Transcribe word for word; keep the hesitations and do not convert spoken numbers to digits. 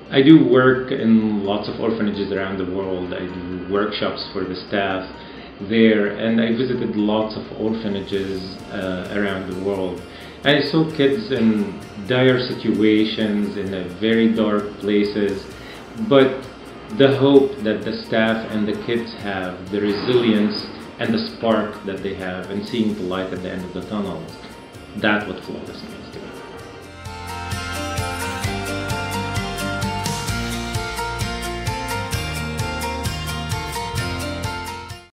I do work in lots of orphanages around the world. I do workshops for the staff there, and I visited lots of orphanages uh, around the world. I saw kids in dire situations, in a very dark places, but the hope that the staff and the kids have, the resilience and the spark that they have, and seeing the light at the end of the tunnel, that's what Flawless means to me.